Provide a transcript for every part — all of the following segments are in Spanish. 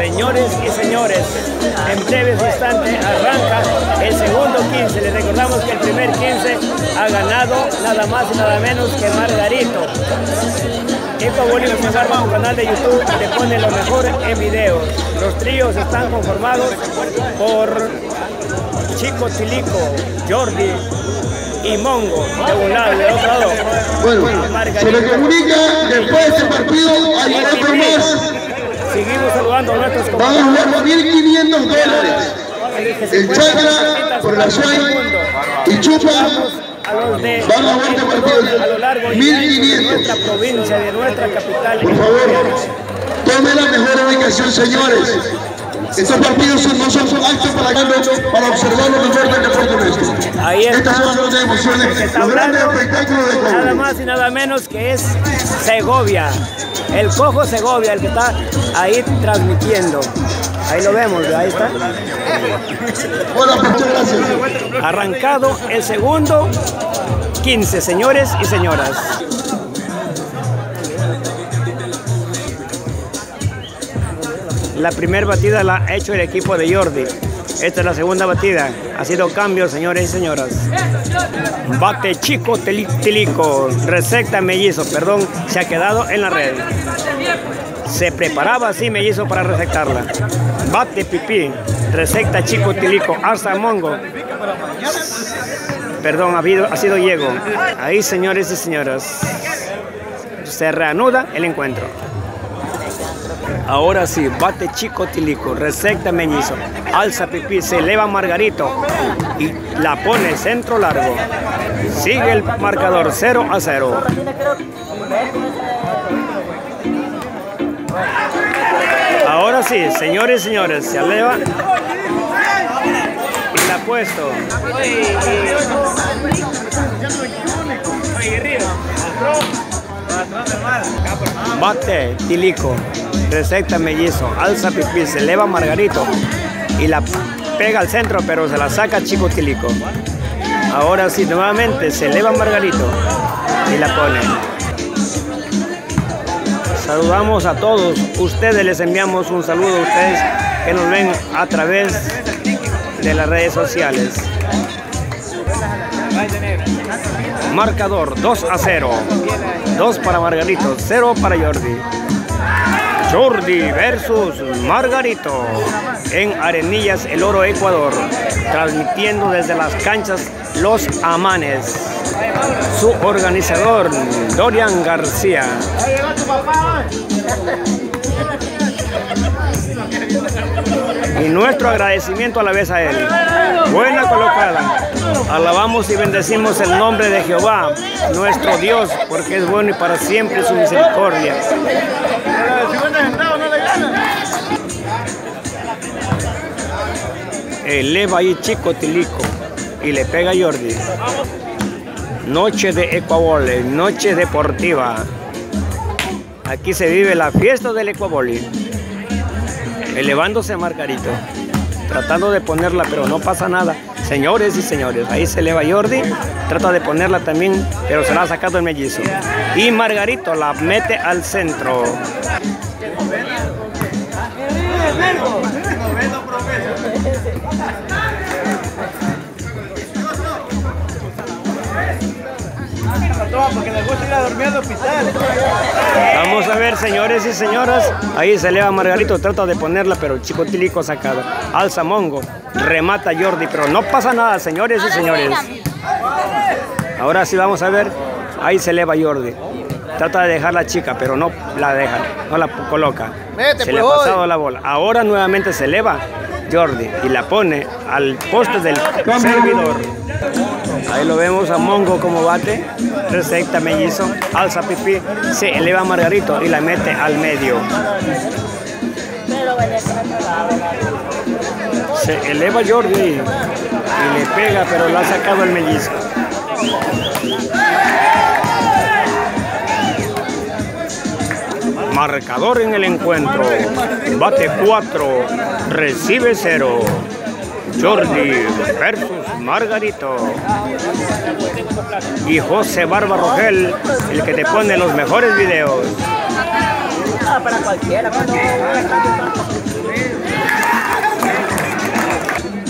Señores y señores, en breves instantes arranca el segundo 15. Les recordamos que el primer 15 ha ganado nada más y nada menos que Margarito. Ecuaboli observa su canal de YouTube y le pone lo mejor en videos. Los tríos están conformados por Chico Tilico, Jordi y Mongo de un lado y del otro lado. Bueno, se le comunica que después de este partido hay otro más. Seguimos saludando a nuestros compañeros. Vamos a jugar $1.500. El Chacra por la Suay y Chupa van a jugar este partido. A lo largo de 1.500. nuestra provincia, de nuestra capital. Por favor, tome la mejor ubicación, señores. Estos partidos no son actos para observar lo mejor del deporte nuestro. Ahí está. Estas son las grandes emociones, los grandes espectáculos de Ecuador. Nada más y nada menos que es Segovia, el Cojo Segovia, el que está ahí transmitiendo. Ahí lo vemos, ahí está. Bueno, muchas gracias. Arrancado el segundo 15, señores y señoras. La primera batida la ha hecho el equipo de Jordi. Esta es la segunda batida. Ha sido cambio, señores y señoras. Bate Chico Tilico. Resecta Mellizo, perdón, se ha quedado en la red. Se preparaba así Mellizo para resectarla. Bate Pipí. Resecta Chico Tilico. Alza Mongo. Perdón, ha sido Diego. Ahí, señores y señoras. Se reanuda el encuentro. Ahora sí, bate Chico Tilico, resecta Mellizo, alza Pipí, se eleva Margarito y la pone centro largo. Sigue el marcador 0-0. Ahora sí, señores y señores, se eleva y la ha puesto. Bate Tilico, resecta Mellizo, alza Pipí, se eleva Margarito y la pega al centro, pero se la saca Chico Tilico. Ahora sí, nuevamente se eleva Margarito y la pone. Saludamos a todos ustedes, les enviamos un saludo a ustedes que nos ven a través de las redes sociales. Marcador 2-0. 2 para Margarito, 0 para Jordi. Jordi versus Margarito en Arenillas, El Oro, Ecuador. Transmitiendo desde las canchas Los Amanes. Su organizador, Dorian García. Y nuestro agradecimiento a la vez a él. Buena colocada. Alabamos y bendecimos el nombre de Jehová, nuestro Dios, porque es bueno y para siempre su misericordia. Eleva ahí Chico Tilico y le pega a Jordi. Noche de Ecuaboli, noche deportiva. Aquí se vive la fiesta del Ecuaboli. Elevándose a Margarito, tratando de ponerla, pero no pasa nada. Señores y señores, ahí se eleva Jordi, trata de ponerla también, pero se la ha sacado el Mellizo. Y Margarito la mete al centro. Vamos a ver, señores y señoras, ahí se eleva Margarito, trata de ponerla, pero Chico Tilico sacado. Alza Mongo, remata Jordi, pero no pasa nada, señores y señores. Ahora sí vamos a ver, ahí se eleva Jordi. Trata de dejar la chica, pero no la deja, no la coloca. Se le ha pasado la bola. Ahora nuevamente se eleva Jordi y la pone al poste del servidor. Ahí lo vemos a Mongo como bate, resecta Mellizo, alza Pipí, se eleva Margarito y la mete al medio. Se eleva Jordi y le pega, pero la ha sacado el Mellizo. Marcador en el encuentro, bate 4, recibe 0. Jordi versus Margarito. Y José Barba Rogel, el que te pone los mejores videos. Para cualquiera.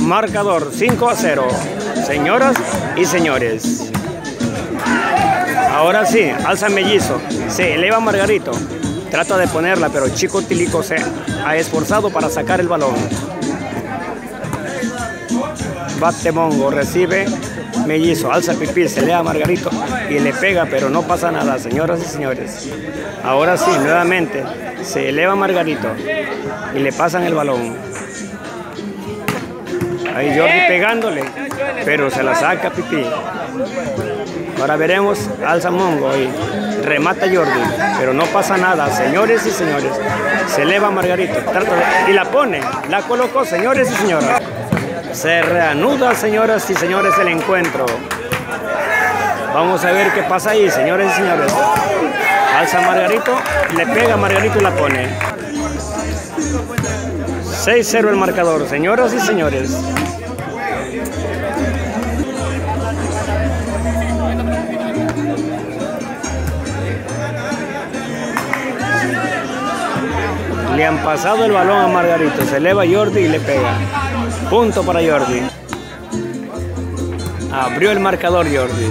Marcador 5-0. Señoras y señores. Ahora sí, alza Mellizo. Se eleva Margarito. Trata de ponerla, pero Chico Tilico se ha esforzado para sacar el balón. Bate Mongo, recibe Mellizo, alza Pipí, se eleva Margarito y le pega, pero no pasa nada, señoras y señores. Ahora sí, nuevamente, se eleva Margarito y le pasan el balón. Ahí Jordi pegándole, pero se la saca Pipí. Ahora veremos, alza Mongo y remata Jordi, pero no pasa nada, señores y señores. Se eleva Margarito, y la pone, la colocó, señores y señoras. Se reanuda, señoras y señores, el encuentro. Vamos a ver qué pasa ahí, señores y señores. Alza Margarito, le pega Margarito y la pone. 6-0 el marcador, señoras y señores. Le han pasado el balón a Margarito, se eleva Jordi y le pega. Punto para Jordi. Abrió el marcador Jordi.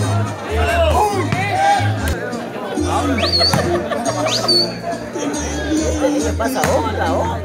¿Qué pasa? Hola,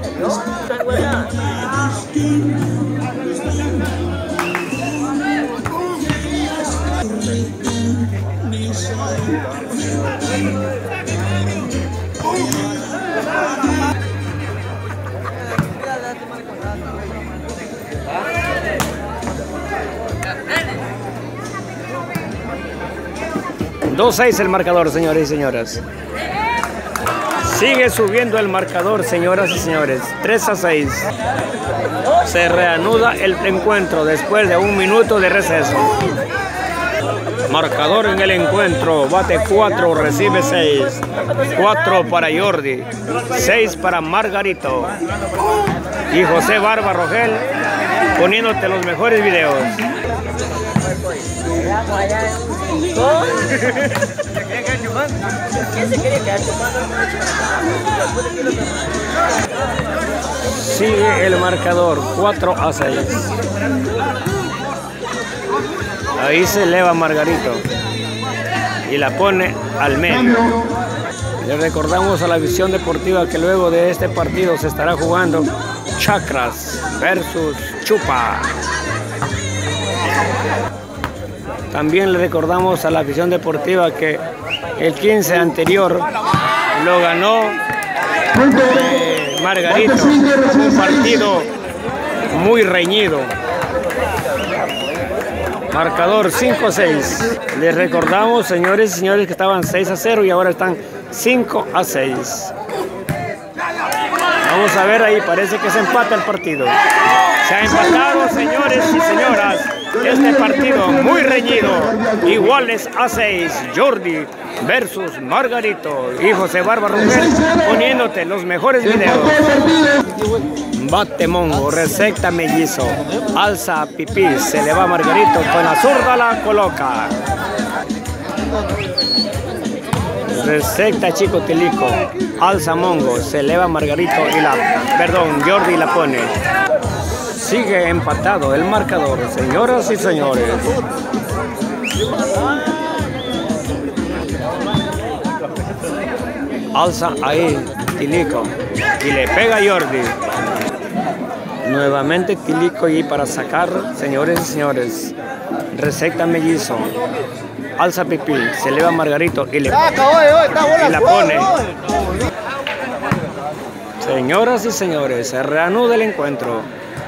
$2-6 el marcador, señores y señoras. Sigue subiendo el marcador, señoras y señores. 3-6. Se reanuda el encuentro después de 1 minuto de receso. Marcador en el encuentro. Bate 4, recibe 6. 4 para Jordi. 6 para Margarito. Y José Barba Rogel poniéndote los mejores videos. Sigue el marcador 4-6. Ahí se eleva Margarito y la pone al medio. Le recordamos a la visión deportiva que luego de este partido se estará jugando Chakras versus Chupa. También le recordamos a la afición deportiva que el 15 anterior lo ganó Margarito, un partido muy reñido. Marcador 5-6. Les recordamos, señores y señores, que estaban 6-0 y ahora están 5-6. Vamos a ver ahí, parece que se empata el partido. Se ha empatado, señores y señoras, este partido muy reñido. Iguales a 6, Jordi versus Margarito y José Barba Rogel poniéndote los mejores videos. Bate Mongo, resecta Mellizo, alza Pipí, se le va Margarito, con la zurda la coloca. Resecta Chico Tilico, alza Mongo, se eleva Margarito y Jordi la pone. Sigue empatado el marcador, señoras y señores. Alza ahí Tilico y le pega a Jordi. Nuevamente Tilico y para sacar, señores y señores. Resecta Mellizo. Alza Pipí, se eleva Margarito y la pone. Señoras y señores, se reanuda el encuentro.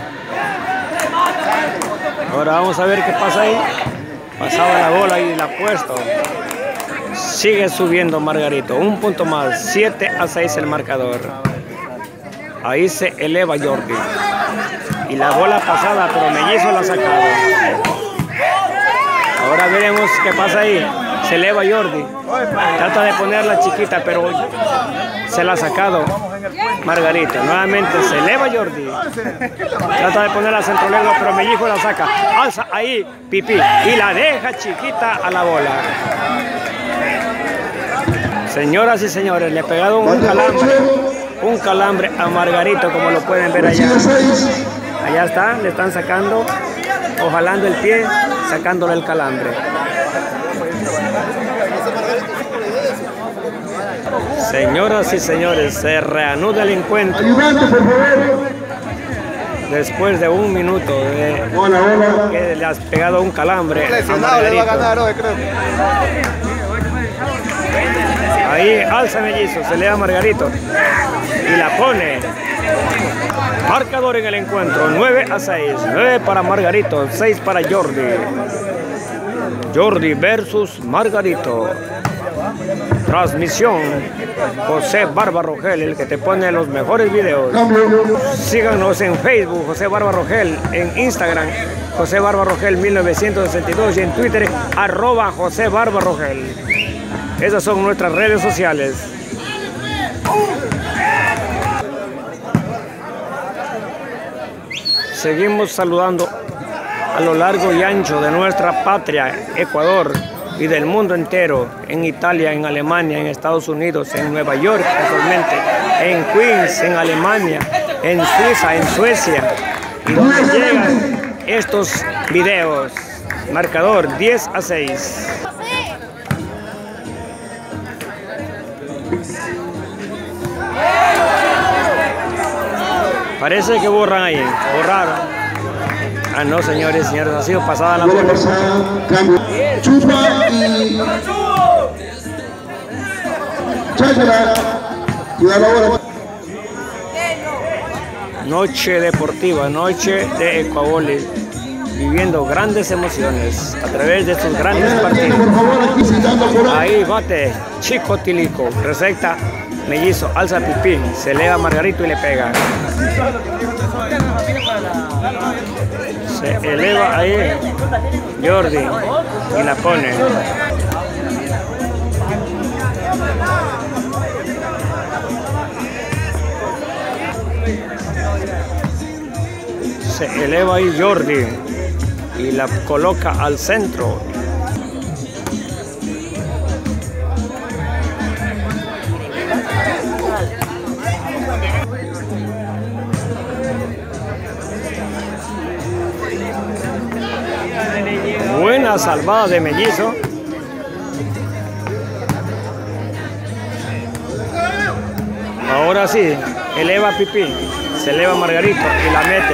Ahora vamos a ver qué pasa ahí. Pasaba la bola y la ha puesto. Sigue subiendo Margarito. Un punto más. 7-6 el marcador. Ahí se eleva Jordi. Y la bola pasada, pero Mellizo la ha sacado. Ahora veremos qué pasa ahí. Se eleva Jordi. Trata de ponerla chiquita, pero se la ha sacado Margarito. Nuevamente se eleva Jordi. Trata de ponerla centrolengua, pero Mellizo la saca. Alza ahí Pipí y la deja chiquita a la bola. Señoras y señores, le ha pegado un calambre a Margarito, como lo pueden ver allá. Allá está, le están sacando o jalando el pie, sacándole el calambre. Señoras y señores, se reanuda el encuentro. Ayudante, por favor. Después de un minuto de que le has pegado un calambre a Margarito. Ahí alza Mellizo, se le da a Margarito y la pone. Marcador en el encuentro, 9-6. 9 para Margarito, 6 para Jordi. Jordi versus Margarito. Transmisión José Barba Rogel, el que te pone los mejores videos. Síganos en Facebook, José Barba Rogel, en Instagram, José Barba Rogel 1962 y en Twitter, @José Barba Rogel. Esas son nuestras redes sociales. Seguimos saludando a lo largo y ancho de nuestra patria, Ecuador, y del mundo entero, en Italia, en Alemania, en Estados Unidos, en Nueva York, casualmente, en Queens, en Alemania, en Suiza, en Suecia, y donde llegan estos videos. Marcador 10-6. Parece que borran ahí, borraron. Ah, no, señores, señores, ha sido pasada la bola. Chupa y Cháchara. Cuidado ahora. Noche deportiva, noche de Ecuaboli, viviendo grandes emociones a través de estos grandes partidos. Ahí bate Chico Tilico, receta Mellizo, alza Pipí, se eleva Margarito y le pega. Se eleva ahí Jordi y la pone. Se eleva ahí Jordi y la coloca al centro. Buena salvada de Mellizo. Ahora sí, eleva Pipí, se eleva Margarito y la mete.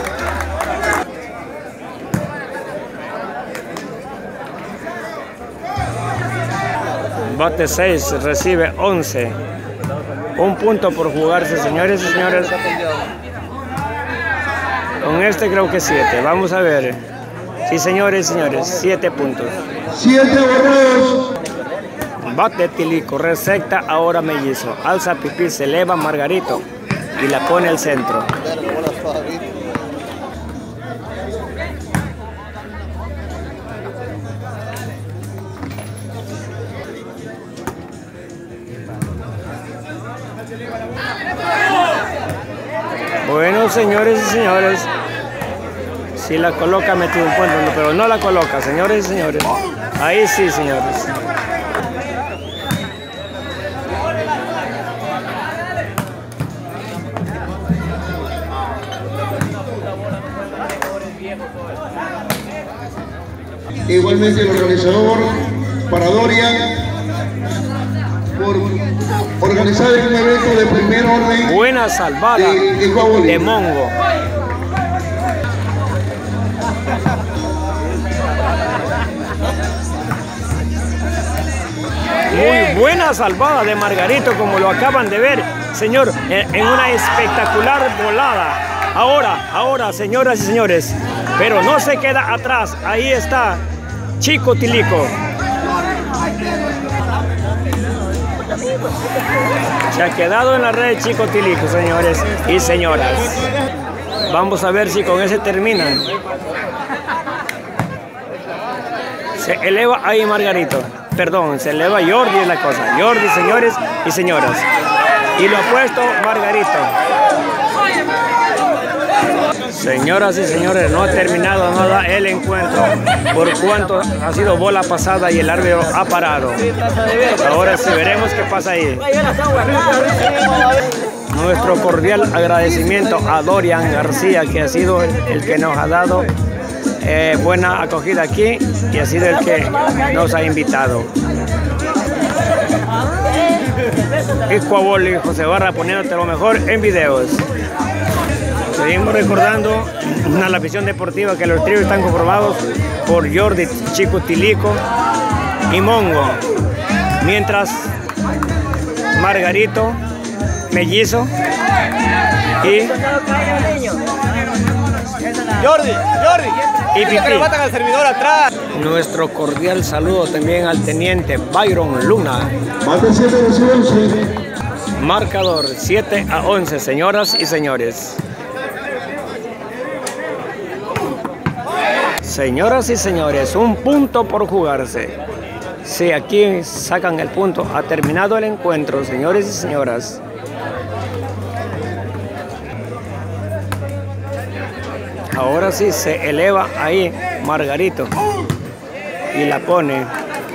Bate 6, recibe 11. Un punto por jugarse, señores y señores. Con este creo que 7. Vamos a ver. Sí, señores y señores, 7 puntos. 7 borrados. Bate Tilico, receta ahora Mellizo. Alza Pipí, se eleva Margarito y la pone al centro. Bueno, señores y señores, si la coloca metido un punto, pero no la coloca, señores y señores. Ahí sí, señores. Igualmente el organizador para Doria por organizar un evento de primer orden. Buena salvada de Mongo. Muy buena salvada de Margarito, como lo acaban de ver, señor, en una espectacular volada. Ahora, señoras y señores, pero no se queda atrás. Ahí está Chico Tilico. Se ha quedado en la red Chico Tilico, señores y señoras. Vamos a ver si con ese terminan. Se eleva ahí Margarito. Perdón, se eleva Jordi, es la cosa. Jordi, señores y señoras. Y lo ha puesto Margarito. Señoras y señores, no ha terminado nada el encuentro, por cuanto ha sido bola pasada y el árbitro ha parado. Ahora sí veremos qué pasa ahí. Nuestro Nuestro cordial agradecimiento a Dorian García, que ha sido el que nos ha dado buena acogida aquí y ha sido el que nos ha invitado. Ecuaboli José Barra poniéndote lo mejor en videos. Seguimos recordando a la afición deportiva que los tríos están conformados por Jordi Chico Tilico y Mongo, mientras Margarito, Mellizo y Jordi y Pipi. Que lo matan al servidor atrás. Nuestro cordial saludo también al teniente Byron Luna. Marcador 7-11, señoras y señores. Señoras y señores, un punto por jugarse. Si aquí sacan el punto, ha terminado el encuentro, señores y señoras. Ahora sí se eleva ahí Margarito y la pone.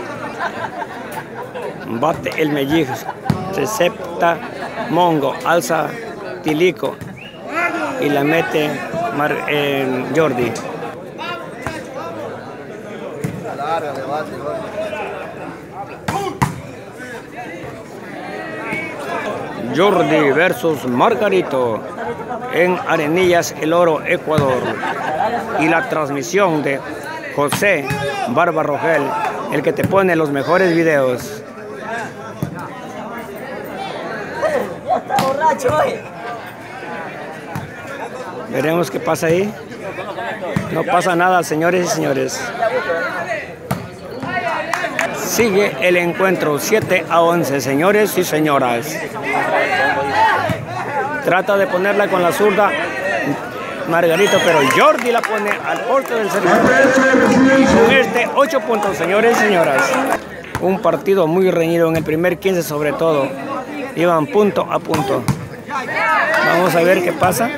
Bate el Mellizo, recepta Mongo, alza Tilico y la mete Jordi. Jordi versus Margarito en Arenillas, El Oro, Ecuador. Y la transmisión de José Barba Rogel, el que te pone los mejores videos. Veremos qué pasa ahí. No pasa nada, señores y señores. Sigue el encuentro 7-11, señores y señoras. Trata de ponerla con la zurda Margarito, pero Jordi la pone al porte del servicio. Con este 8 puntos, señores y señoras. Un partido muy reñido en el primer 15 sobre todo. Iban punto a punto. Vamos a ver qué pasa.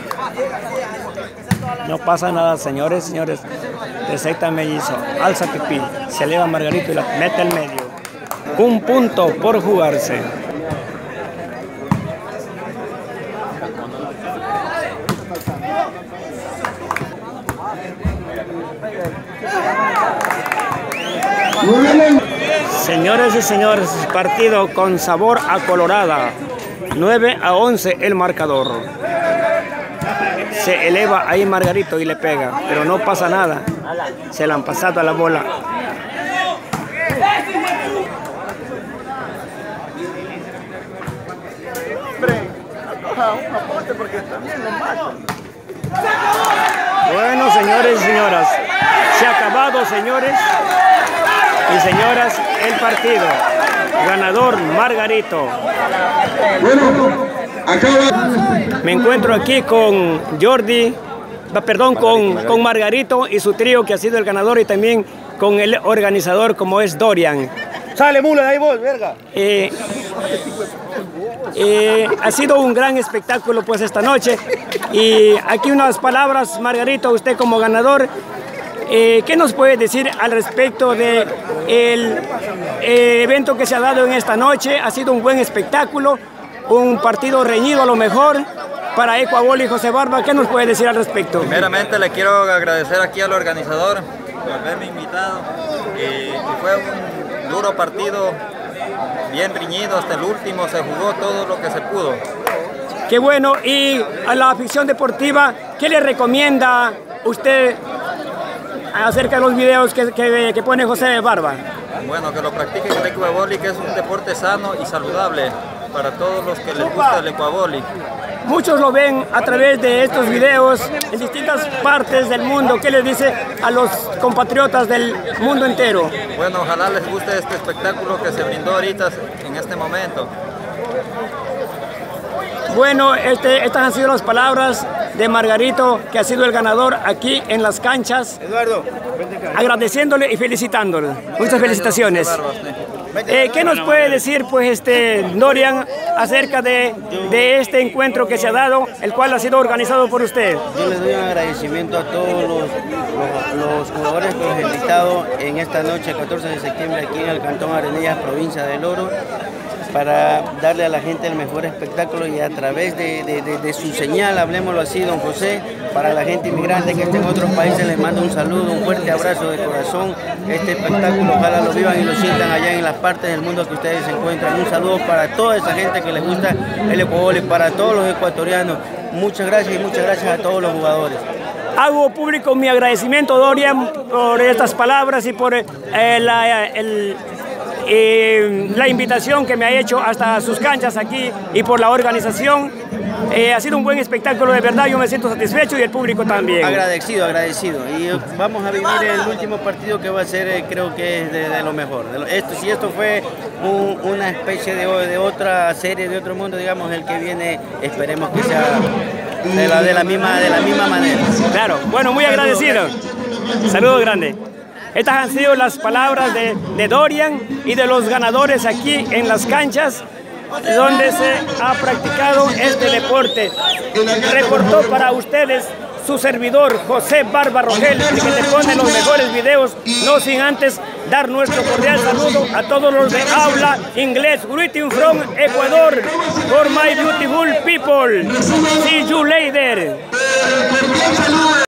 No pasa nada, señores y señores. Recepta Mellizo, alza Pipí, se eleva Margarito y la mete al medio. Un punto por jugarse. Señores y señores, partido con sabor a colorada. 9-11 el marcador. Se eleva ahí Margarito y le pega, pero no pasa nada. Se la han pasado a la bola. Bueno, señores y señoras, se ha acabado, señores y señoras, el partido. Ganador Margarito. Me encuentro aquí con Jordi, perdón, con Margarito y su trío, que ha sido el ganador, y también con el organizador, como es Dorian. Sale mula de ahí vos, verga. Ha sido un gran espectáculo pues esta noche, y aquí unas palabras, Margarito, usted como ganador. ¿Qué nos puede decir al respecto del evento que se ha dado en esta noche? Ha sido un buen espectáculo, un partido reñido a lo mejor para Ecuaboli y José Barba. ¿Qué nos puede decir al respecto? Primeramente le quiero agradecer aquí al organizador por haberme invitado. Fue un duro partido, bien reñido hasta el último, se jugó todo lo que se pudo. Qué bueno. Y a la afición deportiva, ¿qué le recomienda usted acerca de los videos que pone José Barba? Bueno, que lo practiquen el ecuaboli, que es un deporte sano y saludable para todos los que les gusta el ecuaboli. Muchos lo ven a través de estos videos en distintas partes del mundo. ¿Qué les dice a los compatriotas del mundo entero? Bueno, ojalá les guste este espectáculo que se brindó ahorita en este momento. Bueno, estas han sido las palabras de Margarito, que ha sido el ganador aquí en las canchas. Eduardo, agradeciéndole y felicitándole. Muchas felicitaciones. ¿Qué nos puede decir pues Dorian acerca de este encuentro que se ha dado, el cual ha sido organizado por usted? Yo les doy un agradecimiento a todos los jugadores que los he invitado en esta noche, 14 de septiembre, aquí en el Cantón Arenillas, provincia del Oro. para darle a la gente el mejor espectáculo y a través de su señal, hablemoslo así, don José, para la gente inmigrante que está en otros países, les mando un saludo, un fuerte abrazo de corazón. Este espectáculo ojalá lo vivan y lo sientan allá en las partes del mundo que ustedes se encuentran. Un saludo para toda esa gente que les gusta el Ecuador y para todos los ecuatorianos. Muchas gracias y muchas gracias a todos los jugadores. Hago público mi agradecimiento, Dorian, por estas palabras y por la invitación que me ha hecho hasta sus canchas aquí y por la organización. Ha sido un buen espectáculo, de verdad, yo me siento satisfecho y el público también. Agradecido, agradecido. Y vamos a vivir el último partido que va a ser, creo que es de lo mejor. Si esto fue una especie de otra serie, de otro mundo, digamos, el que viene, esperemos que sea de la misma manera. Claro, bueno, muy agradecido. Saludos grandes. Estas han sido las palabras de Dorian y de los ganadores aquí en las canchas donde se ha practicado este deporte. Reportó para ustedes su servidor José Barba Rogel, el que te pone los mejores videos, no sin antes dar nuestro cordial saludo a todos los de habla inglés. Greeting from Ecuador for my beautiful people. See you later.